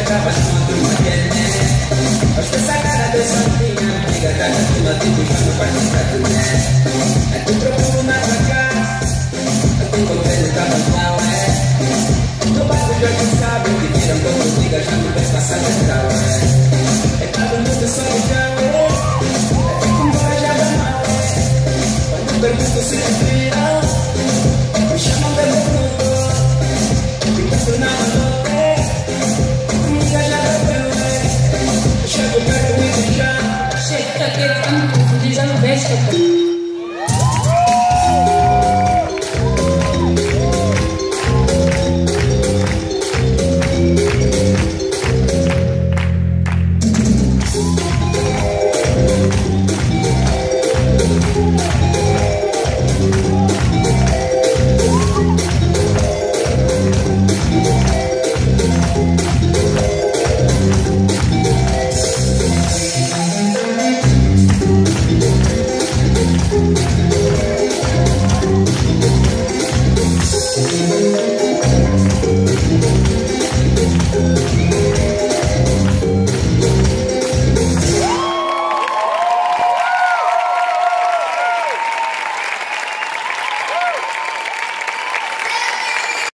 tava numa turma de Enem. Mas essa cara dessa minha amiga tá na turma de puxando pra tentar do né. É tu procuro na tua casa, eu te encontrei no carnaval, no bairro já que sabe, que viram quando liga já não vai passar central, é todo mundo solidão, é como já vai mal, quando pergunto se respiram, me chamam de louco, ficando na noite, comigo já bebeu, eu chego perto e já chega que é tanto, já não vejo que